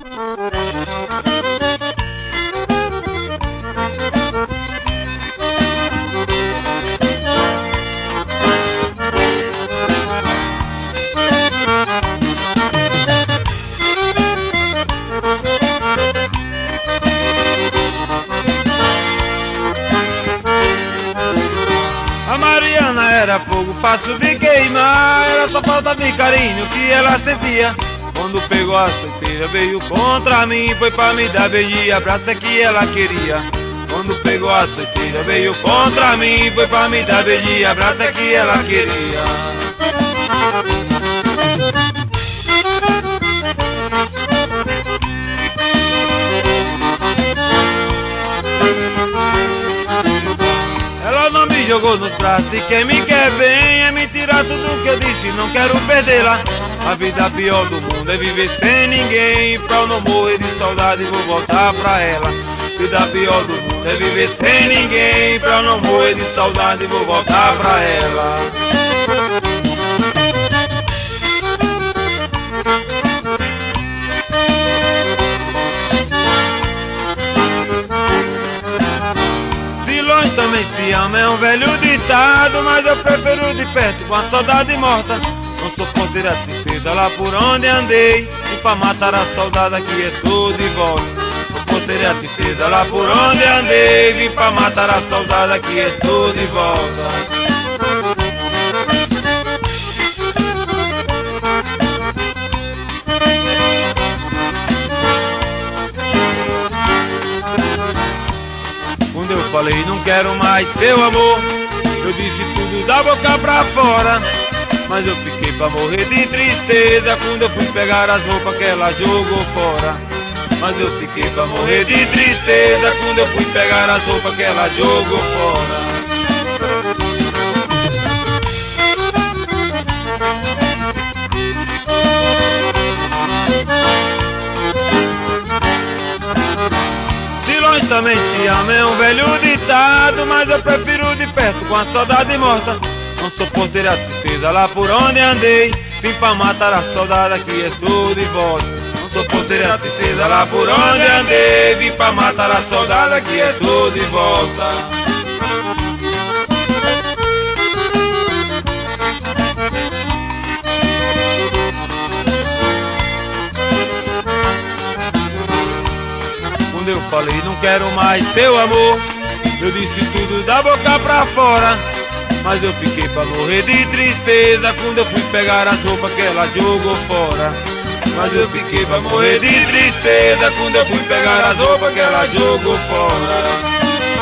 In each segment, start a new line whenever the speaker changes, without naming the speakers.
Era fogo fácil de queimar, era só falta de carinho que ela sentia. Quando pegou a solteira veio contra mim, foi pra me dar beijo e abraço é que ela queria. Quando pegou a solteira veio contra mim, foi pra me dar beijo e abraço é que ela queria. Ela não me jogou nos braços e quem me quer bem é me tirar tudo que eu disse, não quero perdê-la. A vida pior do mundo é viver sem ninguém, pra eu não morrer de saudade vou voltar pra ela. Vida pior do mundo é viver sem ninguém, pra eu não morrer de saudade vou voltar pra ela. Também se ama, é um velho ditado, mas eu prefiro de perto com a saudade morta. Não suportei a tristeza lá por onde andei, e pra matar a saudade aqui estou de volta. Não suportei a tristeza lá por onde andei, vim pra matar a saudade aqui estou de volta. Quando eu falei não quero mais seu amor, eu disse tudo da boca pra fora. Mas eu fiquei pra morrer de tristeza quando eu fui pegar as roupas que ela jogou fora. Mas eu fiquei pra morrer de tristeza quando eu fui pegar as roupas que ela jogou fora. Também se ama, é um velho ditado, mas eu prefiro de perto com a saudade morta. Não suportei a tristeza lá por onde andei, vim pra matar a saudade aqui estou de volta. Não suportei a tristeza lá por onde andei, vim pra matar a saudade aqui estou de volta. Eu falei não quero mais seu amor, eu disse tudo da boca pra fora. Mas eu fiquei pra morrer de tristeza quando eu fui pegar as roupas que ela jogou fora. Mas eu fiquei pra morrer de tristeza quando eu fui pegar as roupas que ela jogou fora.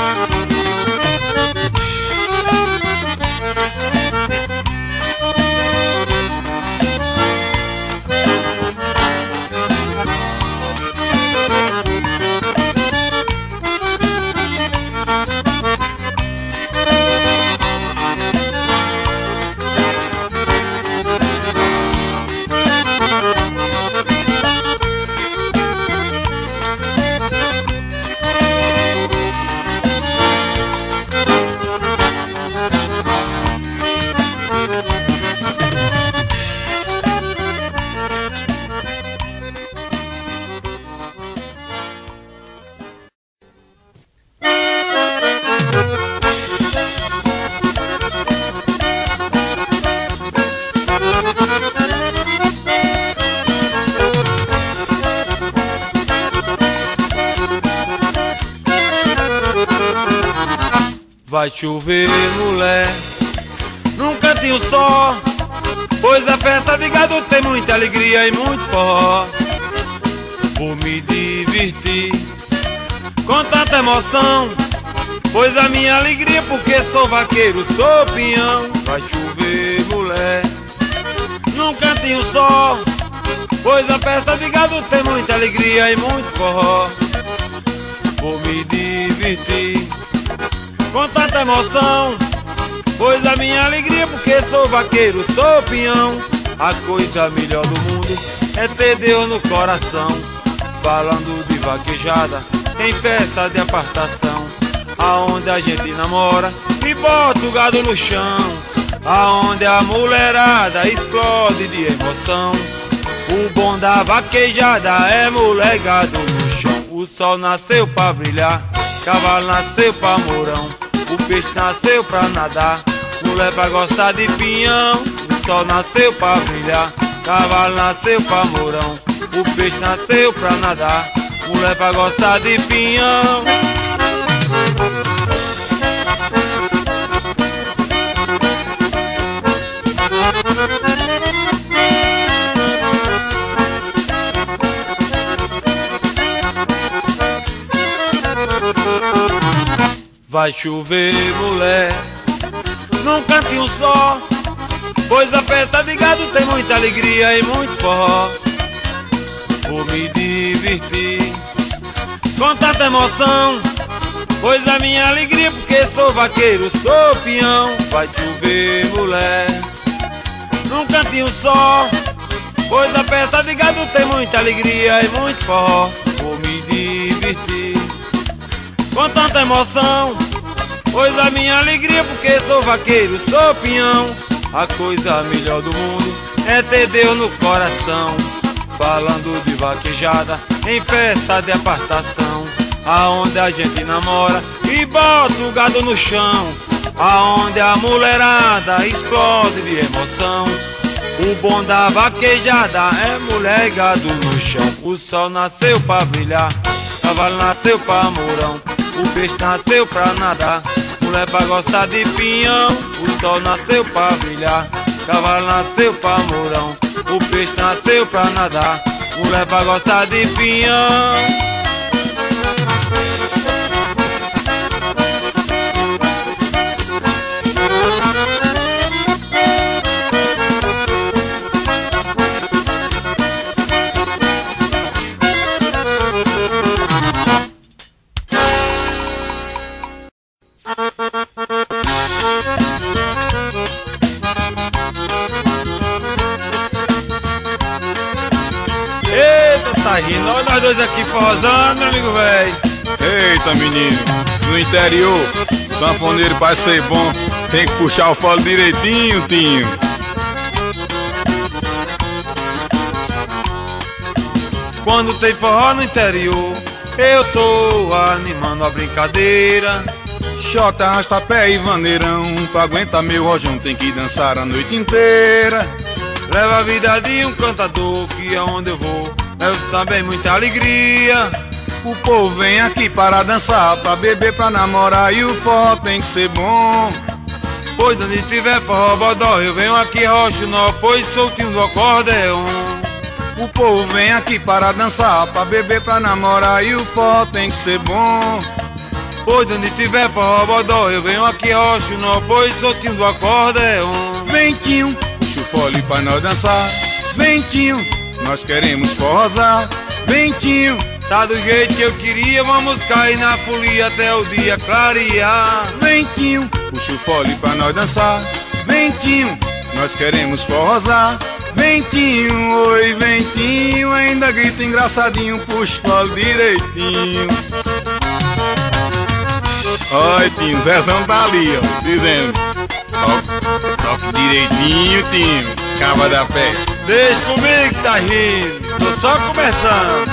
Vai chover, mulher, num cantinho só, pois a festa de gado tem muita alegria e muito forró. Vou me divertir com tanta emoção, pois a minha alegria porque sou vaqueiro, sou peão. Vai chover, mulher, num cantinho só, pois a festa de gado tem muita alegria e muito forró. Vou me divertir com tanta emoção, pois a minha alegria porque sou vaqueiro, sou peão. A coisa melhor do mundo é ter Deus no coração. Falando de vaquejada, em festa de apartação, aonde a gente namora e bota o gado no chão, aonde a mulherada explode de emoção. O bom da vaquejada é molegado no chão. O sol nasceu pra brilhar, cavalo nasceu pra mourão, o peixe nasceu pra nadar, mulher pra gostar de pinhão. O sol nasceu pra brilhar, cavalo nasceu pra mourão, o peixe nasceu pra nadar, mulher pra gostar de pinhão. Vai chover, mulher, num cantinho só, pois a festa de gado tem muita alegria e muito forró. Vou me divertir com tanta emoção, pois a minha alegria porque sou vaqueiro, sou peão. Vai chover, mulher, num cantinho só, pois a festa de gado tem muita alegria e muito forró. Vou me divertir com tanta emoção, pois a minha alegria porque sou vaqueiro, sou peão. A coisa melhor do mundo é ter Deus no coração. Falando de vaquejada em festa de apartação, aonde a gente namora e bota o gado no chão, aonde a mulherada explode de emoção. O bom da vaquejada é mulher e gado no chão. O sol nasceu pra brilhar, cavalo nasceu pra mourão, o peixe nasceu pra nadar, mulher pra gostar de pinhão. O sol nasceu pra brilhar, cavalo nasceu pra mourão, o peixe nasceu pra nadar, mulher pra gostar de pinhão. Tá rindo, olha nós dois aqui forrosando, meu amigo velho.
Eita, menino, no interior, sanfoneiro para ser bom tem que puxar o fole direitinho, Tinho.
Quando tem forró no interior, eu tô animando a brincadeira.
Xota, arrasta-pé e vaneirão, pra aguentar meu rojão tem que dançar a noite inteira.
Leva a vida de um cantador, que aonde eu vou levo também muita alegria.
O povo vem aqui para dançar, pra beber, pra namorar, e o forró tem que ser bom.
Pois onde tiver forró bodó, eu venho aqui roxo nó, pois soltinho do acordeon.
O povo vem aqui para dançar, pra beber, pra namorar, e o forró tem que ser bom.
Pois onde tiver forró bodó, eu venho aqui roxo nó, pois soltinho do acordeon.
Ventinho, puxa o fole pra nós dançar. Ventinho, nós queremos forrosar. Ventinho,
tá do jeito que eu queria, vamos cair na folia até o dia clarear.
Ventinho, puxa o fole pra nós dançar. Ventinho, nós queremos forrosar. Ventinho, oi ventinho, ainda grita engraçadinho, puxa o fole direitinho. Oi, Tinho, Zezão tá ali, ó, dizendo: toque direitinho, Tinho, cava da pé.
Deixa comigo que tá rindo, tô só começando.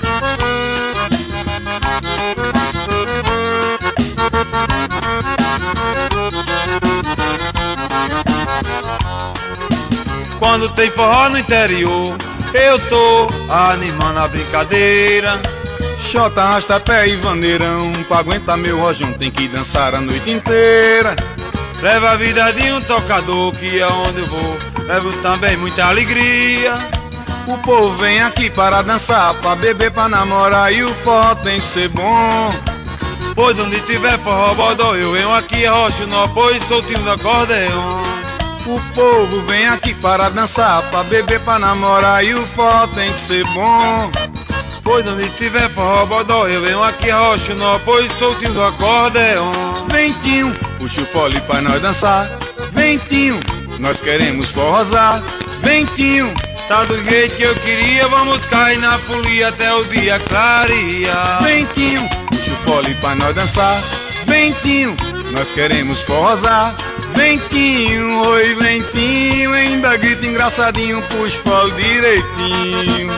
Quando tem forró no interior, eu tô animando a brincadeira.
Xota, arrasta-pé e vaneirão, pra aguentar meu rojão tem que dançar a noite inteira.
Leva a vida de um tocador, que aonde eu vou levo também muita alegria.
O povo vem aqui para dançar, pra beber, pra namorar, e o forró tem que ser bom.
Pois onde tiver forró bodó, eu venho aqui roxo nó, pois soltinho do acordeon.
O povo vem aqui para dançar, pra beber, pra namorar, e o forró tem que ser bom.
Pois onde tiver forró bodó, eu venho aqui roxo nó, pois soltinho do acordeon.
Ventinho, puxa o fole pra nós dançar. Ventinho, nós queremos forrosar. Ventinho,
tá do jeito que eu queria, vamos cair na folia até o dia clarear.
Ventinho, puxa o fole pra nós dançar. Ventinho, nós queremos forrosar. Ventinho, oi ventinho, ainda grita engraçadinho, puxa o fole direitinho.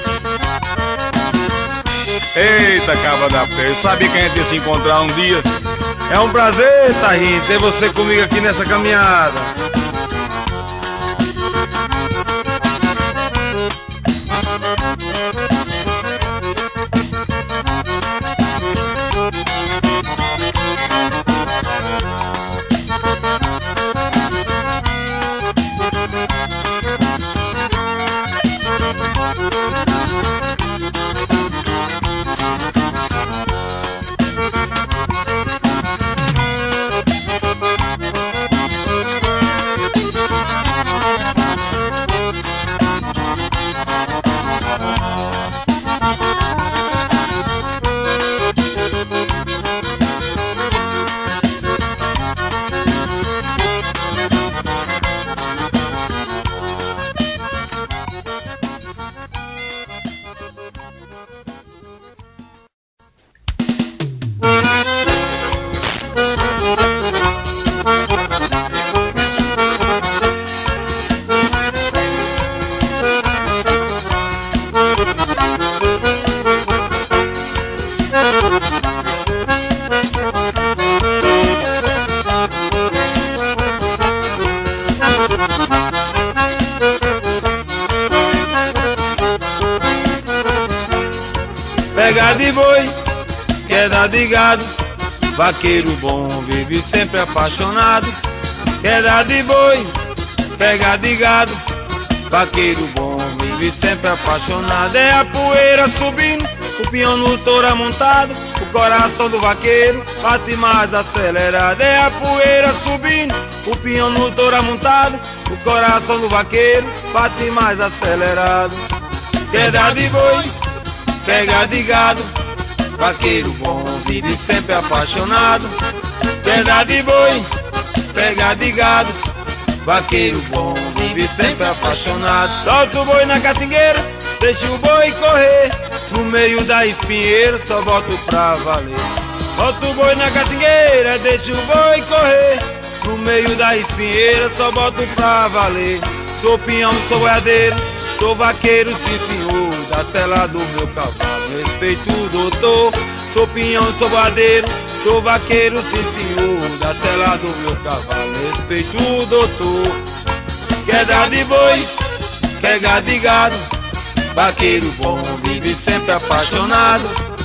Eita, cava da pé, eu sabia que a gente ia se encontrar um dia.
É um prazer, Tarim, ter você comigo aqui nessa caminhada. Pega de boi, queda de gado, vaqueiro bom vive sempre apaixonado. Queda de boi, pega de gado, vaqueiro bom vive sempre apaixonado. É a poeira subindo, o peão no touro amontado, o coração do vaqueiro bate mais acelerado. É a poeira subindo, o peão no touro amontado, o coração do vaqueiro bate mais acelerado. Queda de boi, pega de gado, vaqueiro bom vive sempre apaixonado. Queda de boi, pega de gado, vaqueiro bom vive sempre apaixonado. Solta o boi na catingueira, deixa o boi correr, no meio da espinheira só boto pra valer. Solta o boi na catingueira, deixa o boi correr, no meio da espinheira só boto pra valer. Sou peão, sou boiadeiro, sou vaqueiro, sim senhor, da sela do meu cavalo, respeito o doutor. Sou pinhão, sou boiadeiro, sou vaqueiro, sim senhor, da sela do meu cavalo, respeito o doutor. Queda de boi, pega de gado, vaqueiro bom vive sempre apaixonado.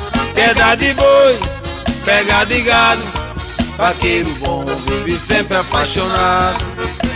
Queda de boi, pega de gado, vaqueiro bom vive sempre apaixonado.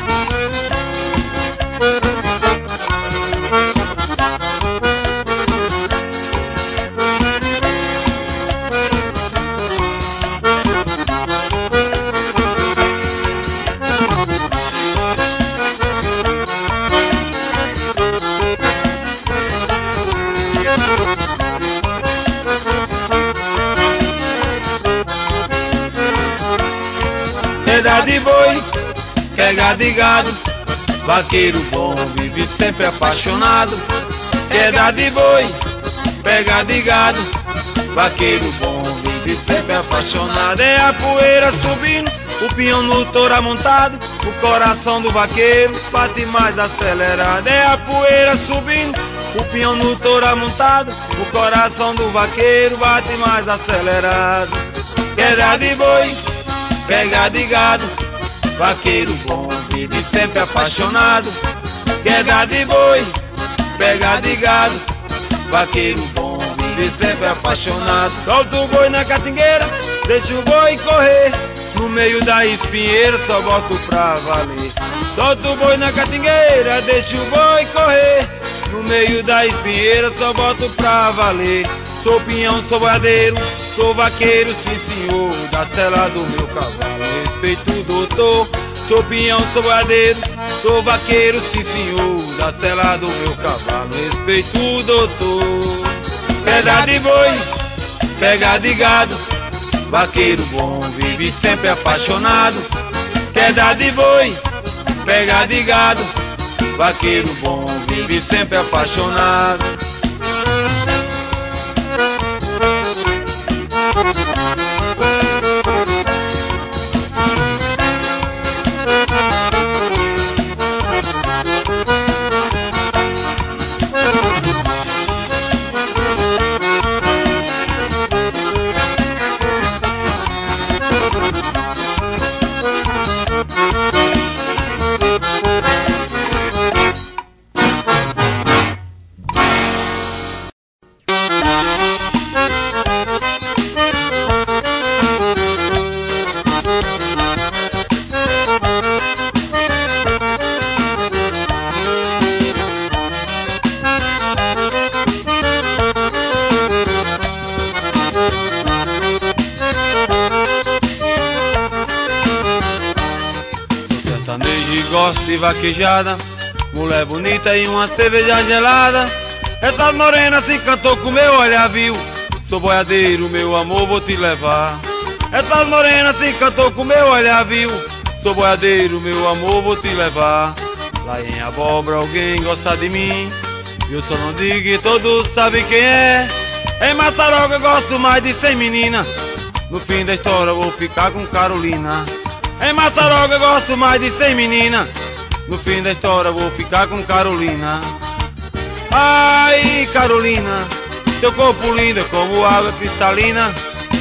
Queda de boi, pega de gado, vaqueiro bom vive sempre apaixonado. Queda de boi, pega de gado, vaqueiro bom vive sempre apaixonado. É a poeira subindo, o peão no touro amontado, o coração do vaqueiro bate mais acelerado. É a poeira subindo, o peão no touro amontado, o coração do vaqueiro bate mais acelerado. Queda de boi, pega de gado, vaqueiro bom vive sempre apaixonado. Queda de boi, pega de gado, vaqueiro bom vive sempre apaixonado. Solta o boi na catingueira, deixa o boi correr, no meio da espinheira só boto pra valer. Solta o boi na catingueira, deixa o boi correr, no meio da espinheira só boto pra valer. Sou pinhão, sou boiadeiro, sou vaqueiro, sim senhor, da sela do meu cavalo, respeito o doutor. Sou pinhão, sou boiadeiro, sou vaqueiro, sim senhor, da sela do meu cavalo, respeito o doutor. Queda de boi, pega de gado, vaqueiro bom vive sempre apaixonado. Queda de boi, pega de gado, vaqueiro bom vive sempre apaixonado. gosto de vaquejada, mulher bonita e uma cerveja gelada. Essas morenas se cantou com meu olhar, viu? Sou boiadeiro, meu amor, vou te levar. Essas morenas se cantou com meu olhar, viu? Sou boiadeiro, meu amor, vou te levar. Lá em Abóbora alguém gosta de mim, eu só não digo que todos sabem quem é. Em Massaroca eu gosto mais de 100 meninas, no fim da história eu vou ficar com Carolina. Em Massaroca eu gosto mais de 100 meninas, no fim da história eu vou ficar com Carolina. Ai, Carolina, teu corpo lindo é como água cristalina.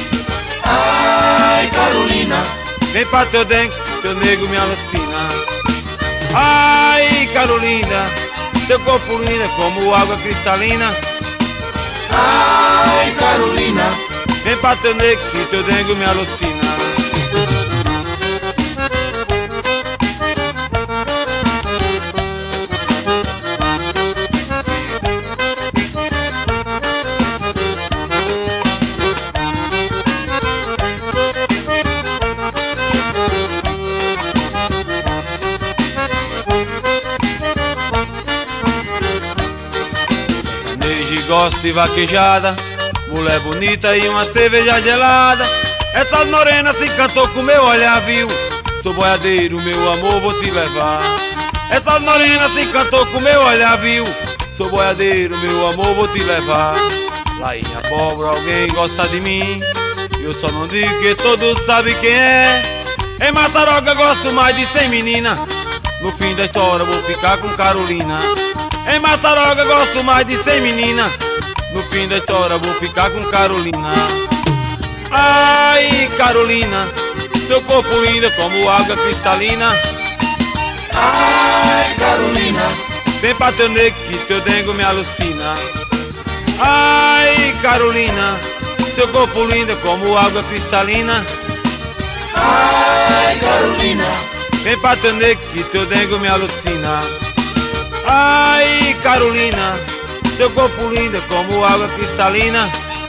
Ai, Carolina,
vem pra teu dentro, teu nego me alucina. Ai, Carolina, teu corpo lindo é como água cristalina.
ai, Carolina,
vem pra teu nego que teu nego me alucina. Gosto de vaquejada, mulher bonita e uma cerveja gelada. Essas morenas se cantou com meu olhar, viu? Sou boiadeiro, meu amor, vou te levar. Essas morenas se cantou com meu olhar, viu? Sou boiadeiro, meu amor, vou te levar. Lá em Abóbora alguém gosta de mim, eu só não digo que todos sabem quem é. Em Massaroca eu gosto mais de 100 meninas, no fim da história eu vou ficar com Carolina. Em Massaroca eu gosto mais de 100 meninas, no fim da história eu vou ficar com Carolina. Ai, Carolina, seu corpo lindo é como água cristalina.
ai, Carolina,
vem pra teu nego que teu dengo me alucina. Ai, Carolina, seu corpo lindo é como água cristalina.
ai, Carolina,
vem pra teu nego que teu dengo me alucina. Ai, Carolina, seu corpo lindo é como água cristalina.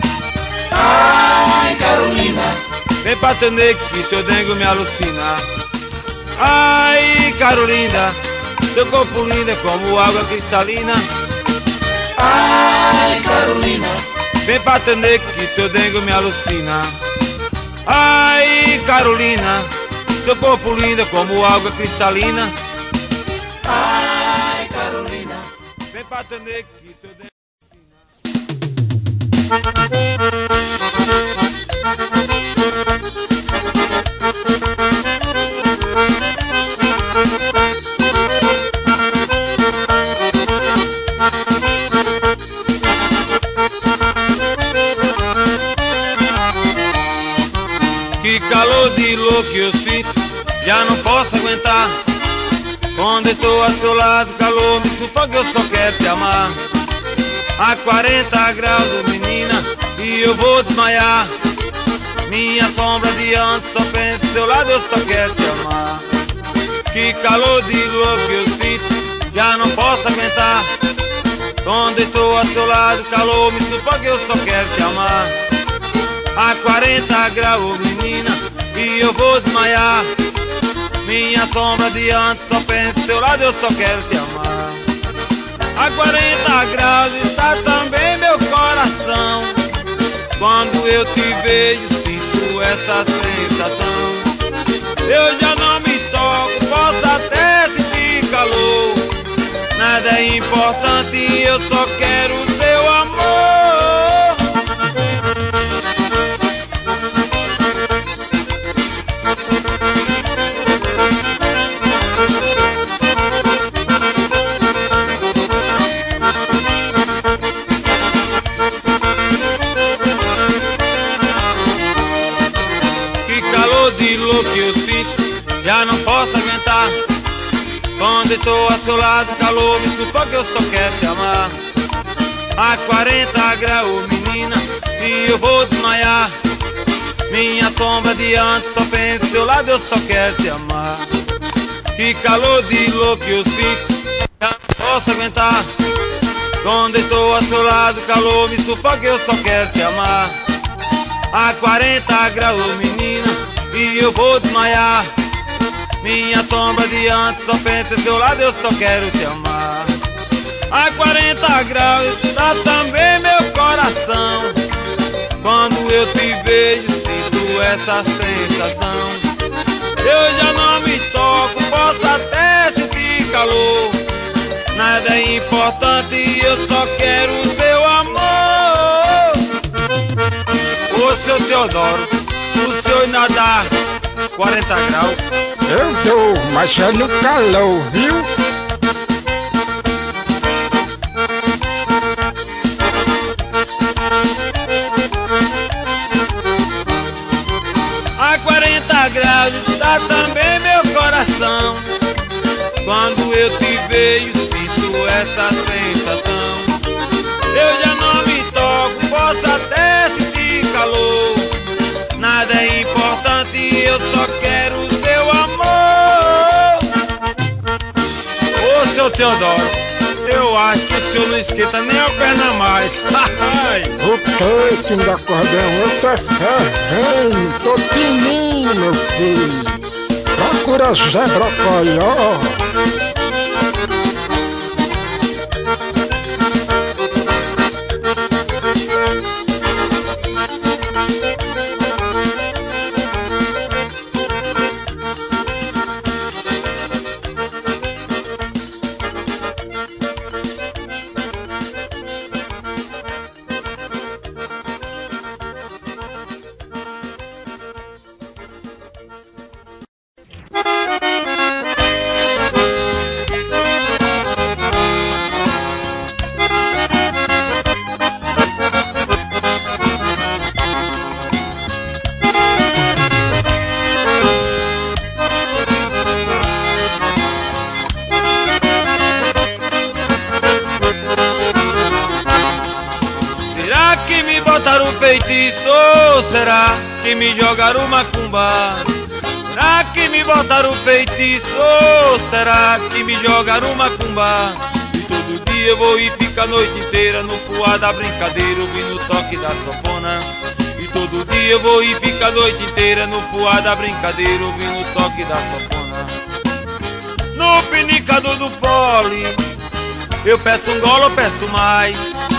ai, Carolina,
vem pra teu nego que teu dengo me alucina. Ai, Carolina, seu corpo lindo é como água cristalina.
ai, Carolina,
vem pra teu nego que teu dengo me alucina. Ai, Carolina, seu corpo lindo é como água cristalina.
ai, Carolina,
vem pra teu nego que teu dengo Que calor de louco eu sinto, já não posso aguentar. Quando estou ao seu lado, calor me sufoca, eu só quero te amar. A 40 graus, menina, e eu vou desmaiar. Minha sombra adiante, só penso ao seu lado, eu só quero te amar. Que calor de louco eu sinto, já não posso aguentar. Quando estou ao seu lado, calor me sufoca, eu só quero te amar. A 40 graus, menina, e eu vou desmaiar. Minha sombra adiante, só penso ao seu lado, eu só quero te amar. A 40 graus está também meu coração. Quando eu te vejo, sinto essa sensação. Eu já não me toco, posso até sentir calor. Nada é importante, eu só quero o seu amor. Que eu sinto, já não posso aguentar. Quando estou ao seu lado, calor me sufoca, eu só quero te amar. A 40 graus, menina, e eu vou desmaiar. Minha sombra adiante, só penso ao seu lado, eu só quero te amar. Que calor de louco eu sinto, já não posso aguentar. Quando estou ao seu lado, calor me sufoca, eu só quero te amar. A 40 graus, menina, e eu vou desmaiar. minha sombra diante, só pensa ao seu lado, eu só quero te amar. A 40 graus está também meu coração. Quando eu te vejo, sinto essa sensação. Eu já não me toco, posso até sentir calor. Nada é importante, eu só quero o seu amor. Ô seu Teodoro, o senhor nadar 40 graus?
Eu dou, mas é no calor, viu?
A 40 graus está também meu coração. Quando eu te vejo, sinto essa sensação. Eu já não me toco, posso até sentir calor. Nada é importante, eu só quero o seu amor. Ô seu Teodoro, eu acho que o senhor não esquenta nem a perna mais.
O peito do acordeão, eu tô fervendo, tô fininho, meu filho. Procura Zé Brocoió.
Será que me botaram feitiço ou será que me jogaram macumba? Será que me botaram feitiço ou será que me jogaram macumba? E todo dia eu vou e fico a noite inteira no fuá da brincadeira ouvindo o toque da sanfona. E todo dia eu vou e fico a noite inteira no fuá da brincadeira ouvindo o toque da sanfona. No pinicado do pole eu peço um gole ou peço mais.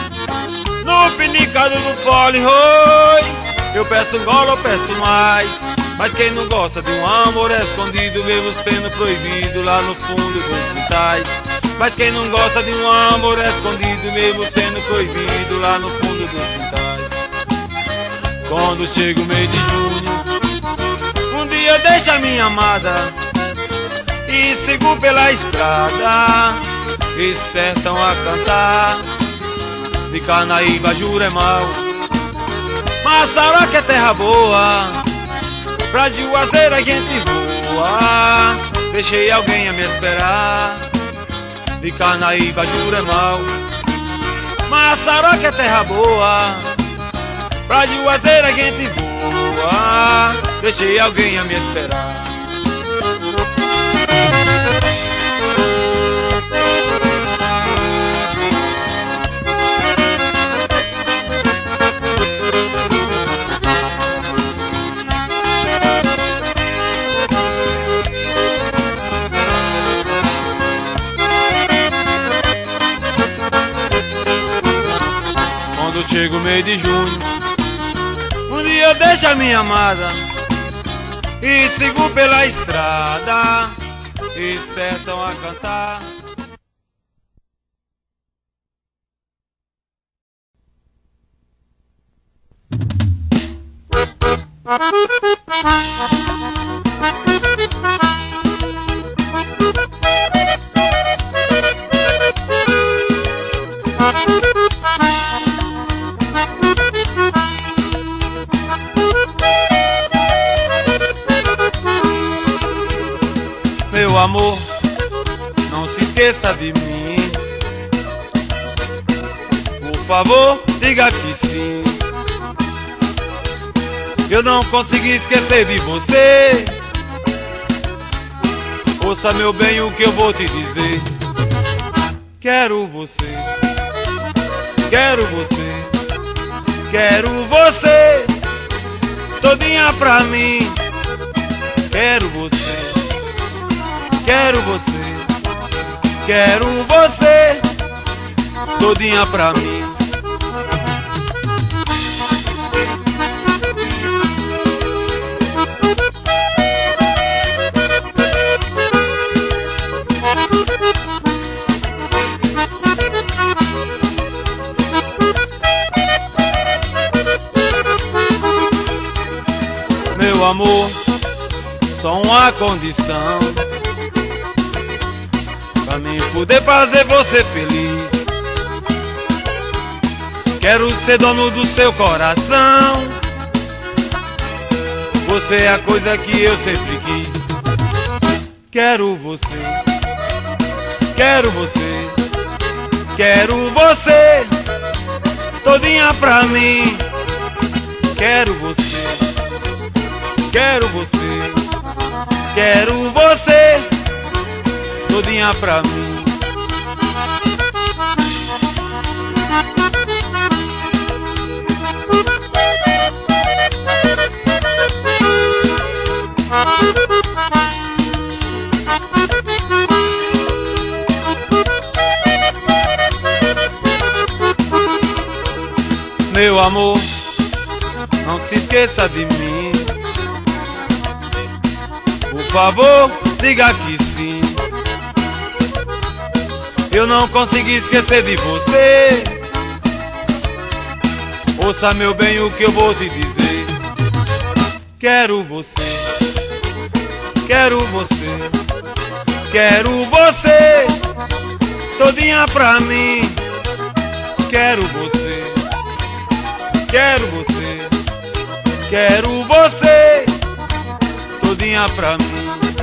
No pinicado do pole, oi, eu peço um gole ou peço mais. Mas quem não gosta de um amor escondido, mesmo sendo proibido lá no fundo dos quintais. Mas quem não gosta de um amor escondido, mesmo sendo proibido lá no fundo dos quintais. Quando chega o mês de junho, um dia deixa minha amada e sigo pela estrada, esse sertão a cantar. De Carnaíba, Juremau, Massaraca é terra boa, pra Juazeiro a gente voa. Deixei alguém a me esperar. De Carnaíba, Juremau, Massaraca é terra boa, pra Juazeiro a gente voa. Deixei alguém a me esperar. Chega o mês de junho, um dia eu deixo a minha amada e sigo pela estrada, e sertão a cantar. Meu amor, não se esqueça de mim. Por favor, diga que sim. Eu não consegui esquecer de você. Ouça, meu bem, o que eu vou te dizer. Quero você, quero você, quero você todinha pra mim. Quero você, quero você, todinha pra mim. Meu amor, só uma condição pra mim poder fazer você feliz. Quero ser dono do seu coração. Você é a coisa que eu sempre quis. Quero você, todinha pra mim. Quero você, todinha pra mim. Meu amor, não se esqueça de mim. Por favor, diga que sim. Eu não consegui esquecer de você. Ouça, meu bem, o que eu vou te dizer. Quero você, todinha pra mim. Quero você, todinha pra mim.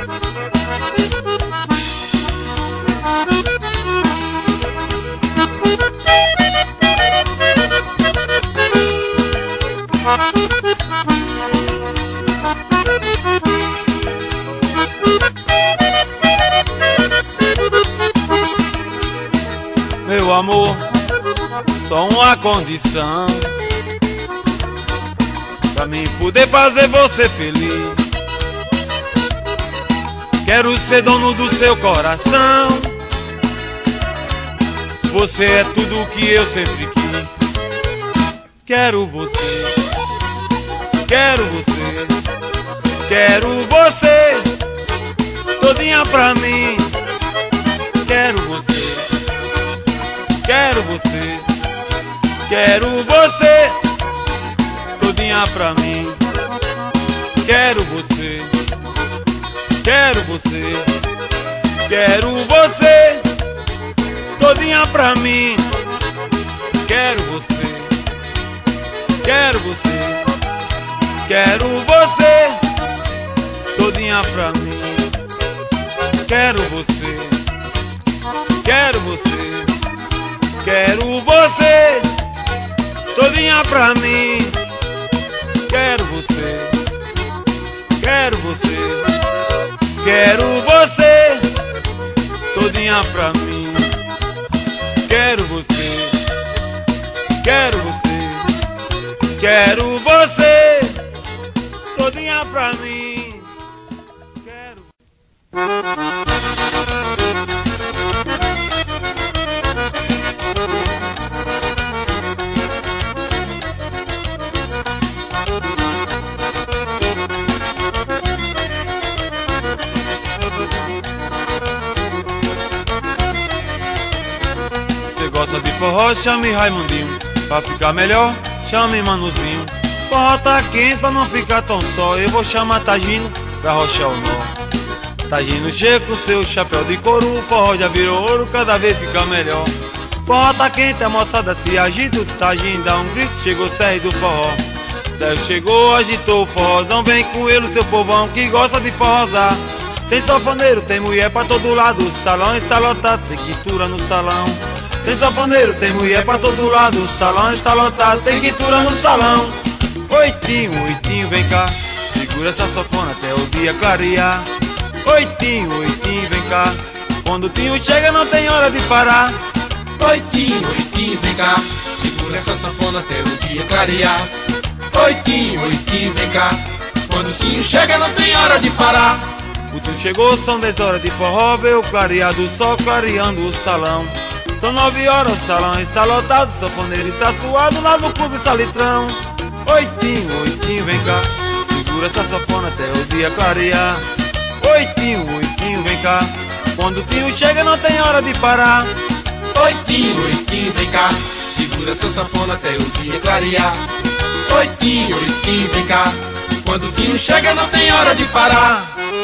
Meu amor, só uma condição pra mim poder fazer você feliz. Quero ser dono do seu coração. Você é tudo o que eu sempre quis. Quero você, todinha pra mim. Quero você, todinha pra mim. Quero você, todinha pra mim. Quero você, todinha pra mim. Quero você, todinha pra mim. Quero você, todinha pra mim. Quero você, todinha pra mim. Quero. Você gosta de forró, chame Raimundinho. Pra ficar melhor, chame Manuzinho. Forró tá quente pra não ficar tão só. Eu vou chamar Tagino pra rochar o nó. Tagino chega com seu chapéu de couro. O forró já virou ouro, cada vez fica melhor. Forró tá quente, a moçada se agita. O Tagino dá um grito, chegou Sérgio do forró. Sérgio chegou, agitou o forrozão. Vem com ele o seu povão que gosta de forrozar. Tem sanfoneiro, tem mulher pra todo lado. O salão está lotado, tem quintura no salão. Tem sanfoneiro, tem mulher pra todo lado. O salão está lotado, tem quintura no salão. Oitinho, vem cá, segura essa sanfona até o dia clarear. Oitinho, vem cá, quando o Tinho chega não tem hora de parar.
Oitinho, vem cá, segura essa sanfona até o dia clarear. Oitinho, vem cá, quando o Tinho chega não tem hora de parar.
O tio chegou, são 10 horas de forró, veio o clarear do sol clareando o salão. São 9 horas, o salão está lotado, o sanfoneiro está suado lá no clube Salitrão. Oitinho, oitinho, vem cá, segura essa sanfona até o dia clarear. Oitinho, oitinho, vem cá, quando o tio chega não tem hora de parar.
Oitinho, oitinho, vem cá, segura essa sanfona até o dia clarear. Oitinho, oitinho, vem cá, quando o tio chega não tem hora de parar.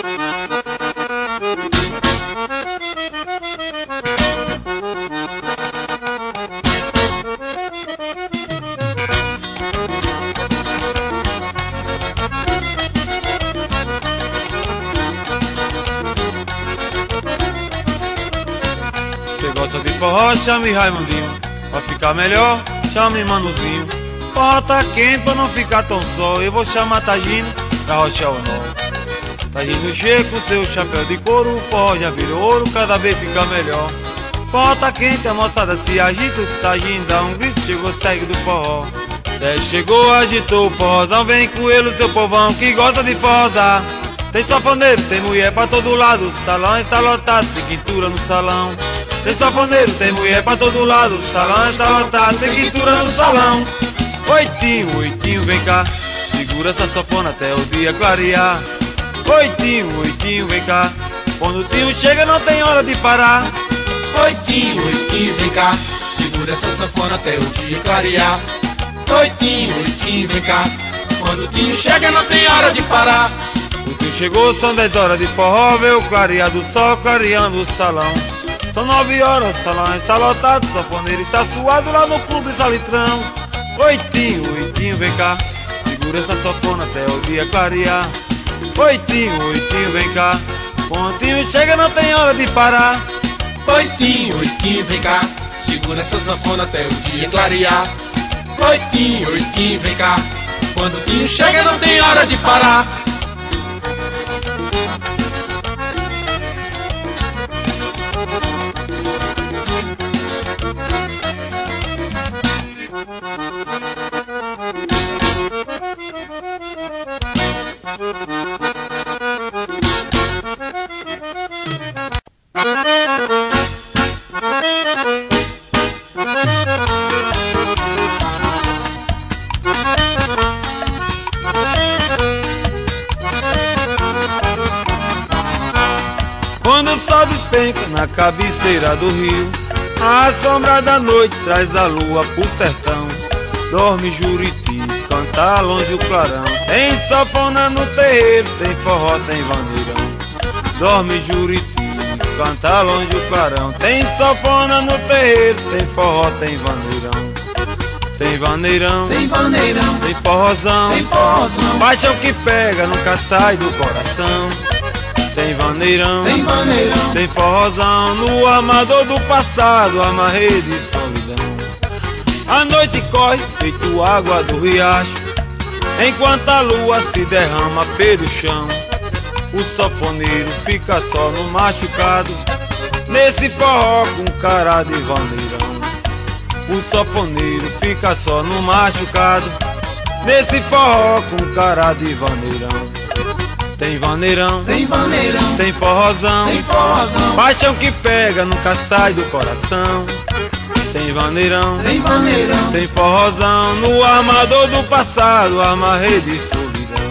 Gosta de forró, chame Raimundinho. Pra ficar melhor, chame Manuzinho. Forró tá quente pra não ficar tão só. Eu vou chamar Tagino pra rochar o nó. Tagino chega com seu chapéu de couro. O forró já virou ouro, cada vez fica melhor. Forró tá quente, a moçada se agita. O Tagino dá um grito, chegou, segue do forró. Chegou, agitou o forrozão. Vem com ele o seu povão que gosta de forrozar. Tem sanfoneiro, tem mulher pra todo lado. O salão está lotado, tem quintura no salão. Tem sanfoneiro, tem mulher pra todo lado. O salão está lotado, tem quintura no salão. Oitinho, oitinho, vem cá, segura essa sanfona até o dia clarear. Oitinho, oitinho, vem cá, quando o tio chega não tem hora de parar.
Oitinho, oitinho, vem cá, segura essa sanfona até o dia clarear. Oitinho, oitinho, vem cá, quando o tio chega não tem hora de parar.
O tio chegou, são 10 horas de forró, veio o clarear do sol clareando o salão. São 9 horas, o salão está lotado, o sanfoneiro está suado lá no clube Salitrão. Oitinho, oitinho, vem cá, segura essa sanfona até o dia clarear. Oitinho, oitinho, vem cá, quando o tio chega não tem hora de parar.
Oitinho, oitinho, vem cá, segura essa sanfona até o dia clarear. Oitinho, oitinho, vem cá, quando o tio chega não tem hora de parar.
Quando o sol despenca na cabeceira do rio, a sombra da noite traz a lua pro sertão. Dorme Juriti, canta longe o clarão. Tem sanfona no terreiro, tem forró, tem vaneirão. Dorme Juriti, canta longe o clarão. Tem sanfona no terreiro, tem forró, tem vaneirão. Tem vaneirão,
tem vaneirão,
tem forrozão,
tem forrozão.
Paixão que pega, nunca sai do coração. Tem vaneirão,
tem vaneirão,
tem forrozão. No amador do passado, amarrei de solidão. A noite corre, feito água do riacho, enquanto a lua se derrama pelo chão. O sanfoneiro fica só no machucado, nesse forró com cara de vaneirão. O sanfoneiro fica só no machucado, nesse forró com cara de vaneirão. Tem vaneirão,
tem vaneirão,
tem forrozão,
tem forrozão.
Paixão que pega, nunca sai do coração. Tem vaneirão,
tem vaneirão,
tem forrozão. No amador do passado, amarrei de solidão.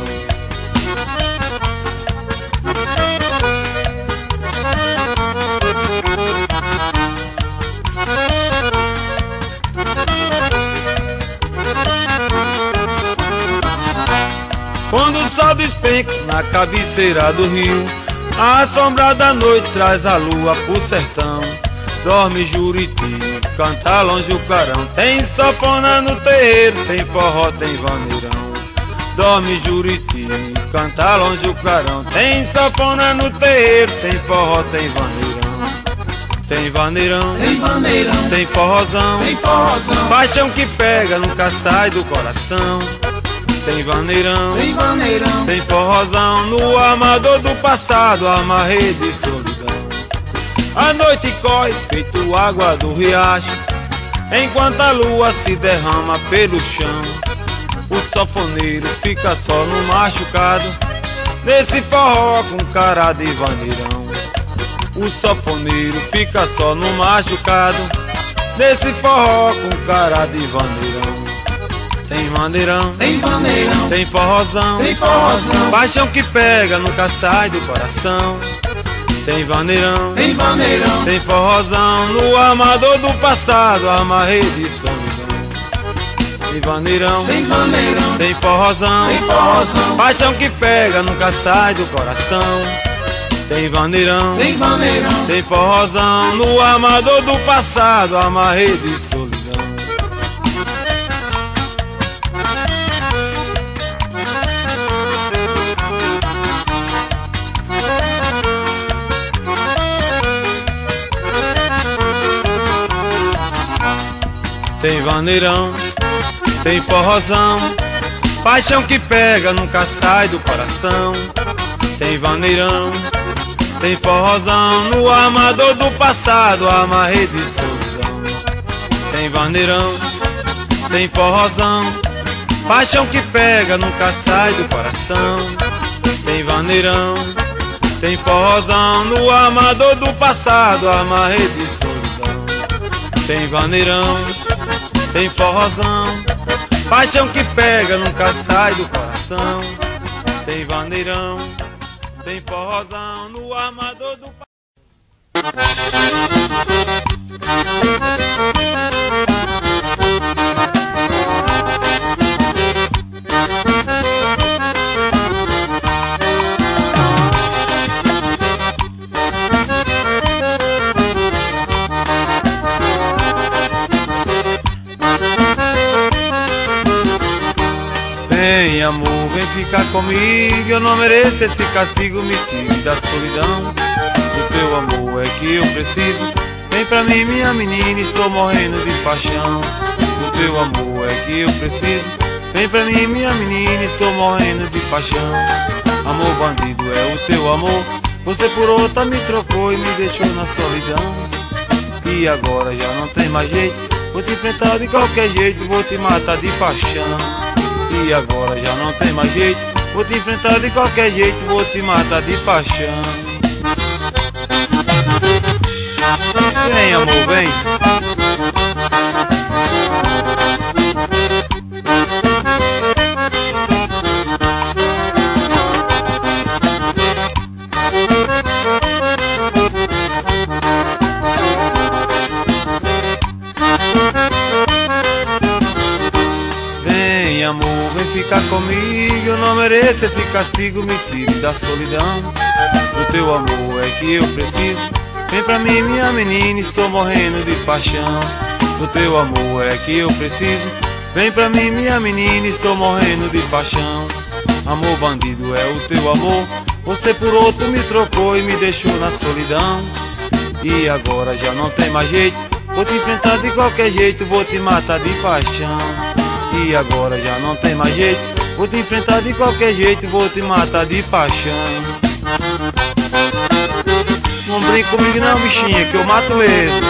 Quando o sol despenca na cabeceira do rio, a sombra da noite traz a lua pro sertão. Dorme Juriti, canta longe o clarão. Tem sanfona no terreiro, tem forró, tem vaneirão. Dorme Juriti, canta longe o clarão. Tem sanfona no terreiro, tem forró, tem vaneirão. Tem vaneirão,
tem vaneirão,
tem forrozão,
tem forrozão.
Paixão que pega, nunca sai do coração. Tem vaneirão,
tem vaneirão,
tem forrozão. No amador do passado, amarrei de solidão. A noite corre, feito água do riacho, enquanto a lua se derrama pelo chão. O sanfoneiro fica só no machucado, nesse forró com cara de vaneirão. O sanfoneiro fica só no machucado, nesse forró com cara de vaneirão. Tem maneirão,
tem maneirão,
tem forrozão,
tem forrozão,
paixão que pega nunca sai do coração. Tem vaneirão,
tem maneirão,
tem forrozão, no amador do passado amarrei de solidão. Tem vaneirão,
tem maneirão,
tem forrozão,
tem forrozão,
paixão que pega nunca sai do coração. Tem vaneirão,
tem maneirão,
tem forrozão, no amador do passado amarrei de solidão. Tem vaneirão, tem forrozão, paixão que pega nunca sai do coração. Tem vaneirão, tem forrozão, no amador do passado amarrei de solidão. Tem vaneirão, tem forrozão, paixão que pega nunca sai do coração. Tem vaneirão, tem forrozão, no amador do passado amarrei de solidão. Tem vaneirão, tem forrozão, paixão que pega nunca sai do coração. Tem vaneirão, tem forrozão, no amador do Vem amor, vem ficar comigo, eu não mereço esse castigo, me tire da solidão. Do teu amor é que eu preciso, vem pra mim minha menina, estou morrendo de paixão. Do teu amor é que eu preciso, vem pra mim minha menina, estou morrendo de paixão. Amor bandido é o teu amor, você por outra me trocou e me deixou na solidão. E agora já não tem mais jeito, vou te enfrentar de qualquer jeito, vou te matar de paixão. E agora já não tem mais jeito, vou te enfrentar de qualquer jeito, vou te matar de paixão. Vem amor, vem. Vem amor, vem ficar comigo, eu não mereço esse castigo, me tire da solidão. Do teu amor é que eu preciso, vem pra mim minha menina, estou morrendo de paixão. Do teu amor é que eu preciso, vem pra mim minha menina, estou morrendo de paixão. Amor bandido é o teu amor, você por outro me trocou e me deixou na solidão. E agora já não tem mais jeito, vou te enfrentar de qualquer jeito, vou te matar de paixão. E agora já não tem mais jeito, vou te enfrentar de qualquer jeito, vou te matar de paixão. Não brinca comigo não, bichinha, que eu mato mesmo.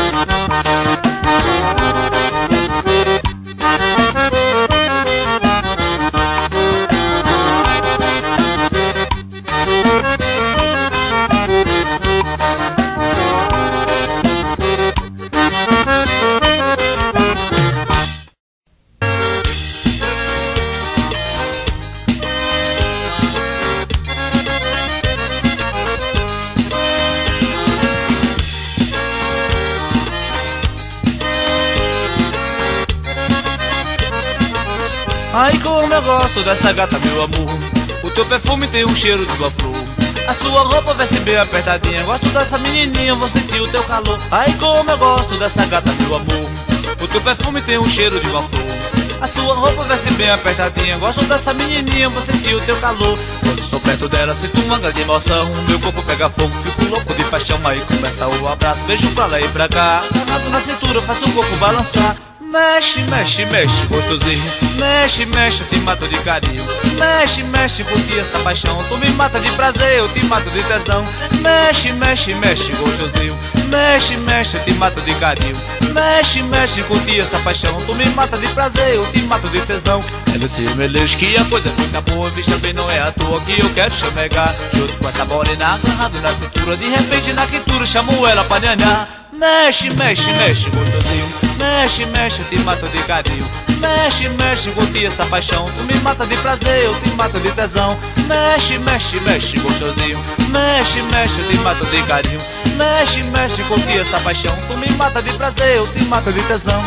Ai como eu gosto dessa gata, meu amor, o teu perfume tem um cheiro de flor. A sua roupa veste bem apertadinha, gosto dessa menininha, vou sentir o teu calor. Ai como eu gosto dessa gata, meu amor, o teu perfume tem um cheiro de flor. A sua roupa veste bem apertadinha, gosto dessa menininha, vou sentir o teu calor. Quando estou perto dela, sinto uma grande emoção, meu corpo pega fogo, fico louco de paixão. Aí começa o abraço, beijo pra lá e pra cá, agarrado na cintura, faço o corpo balançar. Mexe, mexe, mexe, gostosinho. Mexe, mexe, eu te mato de carinho. Mexe, mexe, por ti essa paixão. Tu me mata de prazer, eu te mato de tesão. Mexe, mexe, mexe, gostosinho. Mexe, mexe, eu te mato de carinho. Mexe, mexe, por ti essa paixão. Tu me mata de prazer, eu te mato de tesão. É nesse melejo que a coisa fica boa. Bicha bem, não é à toa que eu quero chamegar. Junto com essa morena agarrado na cintura. De repente na quintura chamo ela pra nhanhar. Mexe, mexe, mexe, gostosinho. Mexe, mexe, eu te mato de carinho. Mexe, mexe, curti essa paixão. Tu me mata de prazer, eu te mato de tesão. Mexe, mexe, mexe, gostosinho. Mexe, mexe, eu te mato de carinho. Mexe, mexe, curti essa paixão. Tu me mata de prazer, eu te mato de tesão.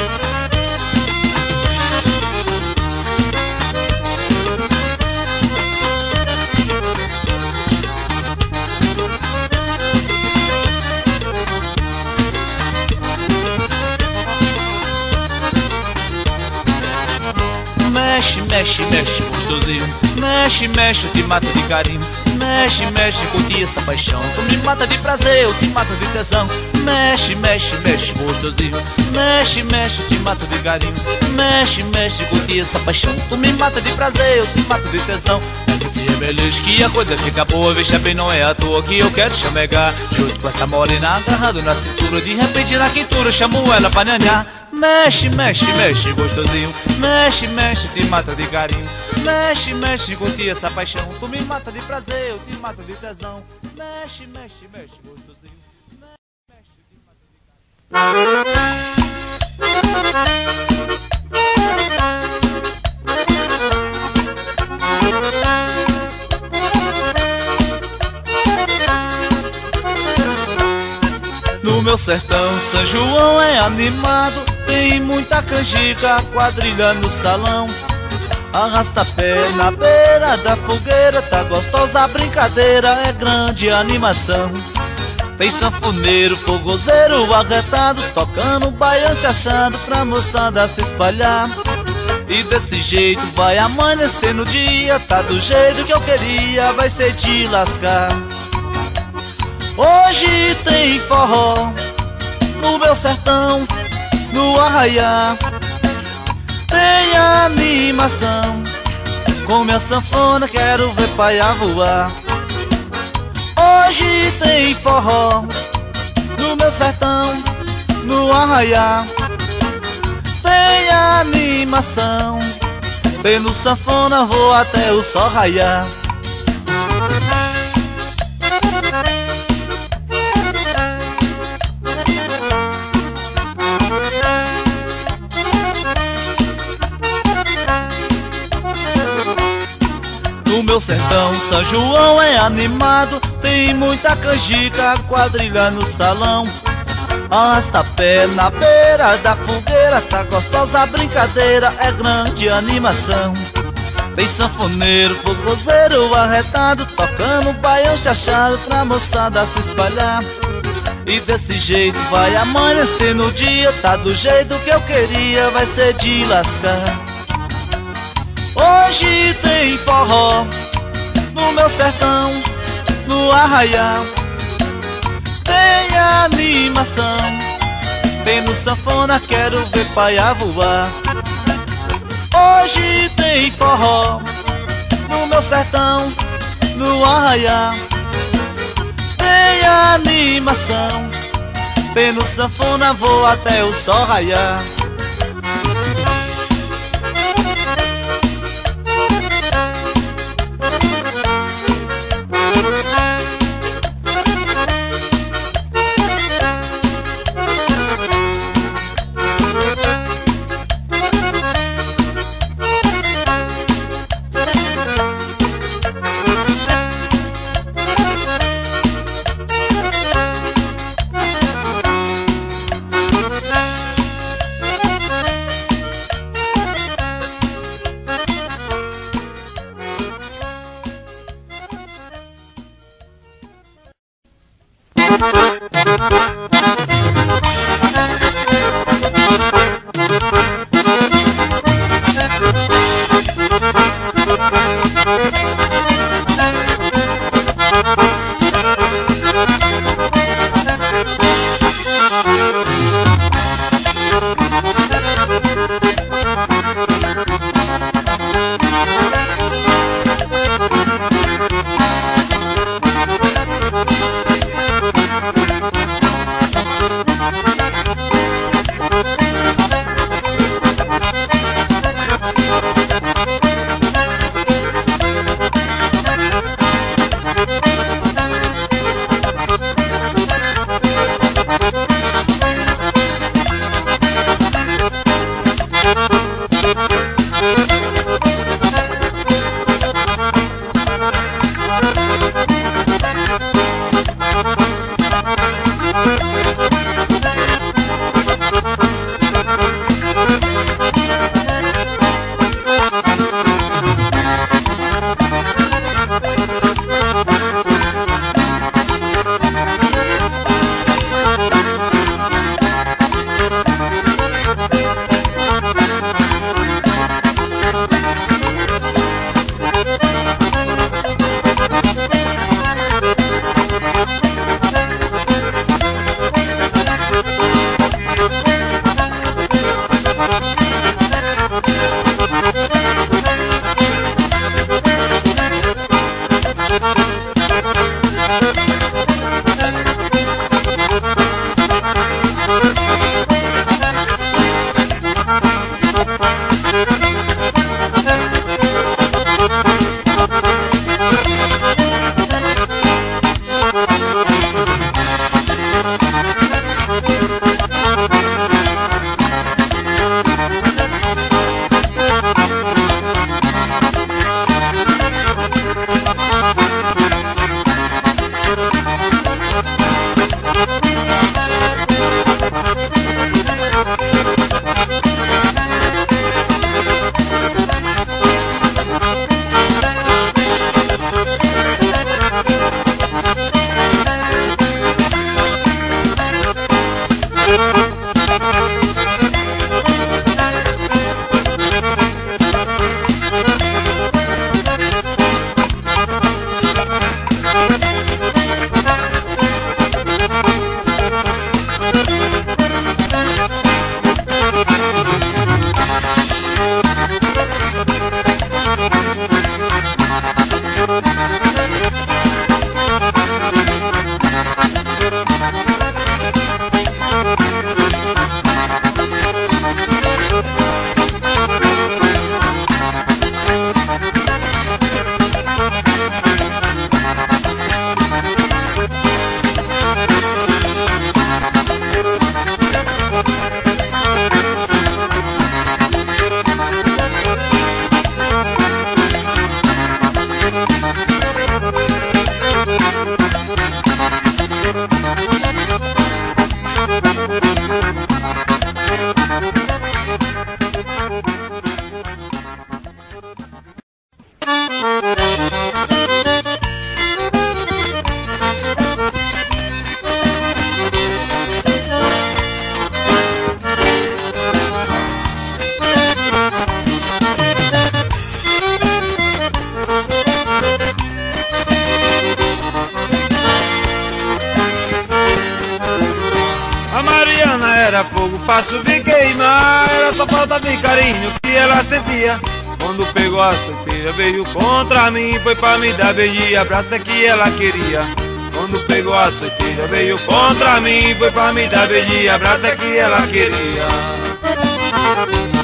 Mexe, mexe, mexe, gostosinho. Mexe, mexe, eu te mato de carinho. Mexe, mexe, curti essa paixão. Tu me mata de prazer, eu te mato de tesão. Mexe, mexe, mexe, gostosinho. Mexe, mexe, eu te mato de carinho. Mexe, mexe, curti essa paixão. Tu me mata de prazer, eu te mato de tesão. Que é beleza que a coisa fica boa. Veja bem, não é à toa que eu quero chamegar. Junto com essa morena agarrado na cintura. De repente na quintura chamo ela pra nhanhar. Mexe, mexe, mexe, gostosinho. Mexe, mexe, te mata de carinho. Mexe, mexe, curti essa paixão. Tu me mata de prazer, eu te mato de tesão. Mexe, mexe, mexe, gostosinho. Mexe, mexe, te mata de carinho. No meu sertão, São João é animado. Tem muita canjica, quadrilha no salão. Arrasta pé na beira da fogueira. Tá gostosa a brincadeira, é grande a animação. Tem sanfoneiro, fogozeiro arretado, tocando baião chachado pra moçada se espalhar. E desse jeito vai amanhecer no dia. Tá do jeito que eu queria, vai ser de lascar. Hoje tem forró no meu sertão, no arraiá. Tem animação, com minha sanfona quero ver paia voar. Hoje tem forró no meu sertão, no arraiá. Tem animação, bem no sanfona vou até o sol raiar. No meu sertão, São João é animado. Tem muita canjica, quadrilha no salão. Arrasta pé na beira da fogueira. Tá gostosa a brincadeira, é grande animação. Tem sanfoneiro, fogozeiro arretado, tocando baião chachado pra moçada se espalhar. E desse jeito vai amanhecer no dia. Tá do jeito que eu queria, vai ser de lascar. Hoje tem forró no meu sertão, no arraial. Tem animação, tem no sanfona quero ver paia voar. Hoje tem forró no meu sertão, no arraial. Tem animação, tem no sanfona vou até o sol raiar.
Era fogo pra subir queimar, era só falta de carinho que ela sentia. Quando pegou a solteira veio contra mim, foi pra me dar beijo e abraço que ela queria. Quando pegou a solteira veio contra mim, foi pra me dar beijo e abraço que ela queria.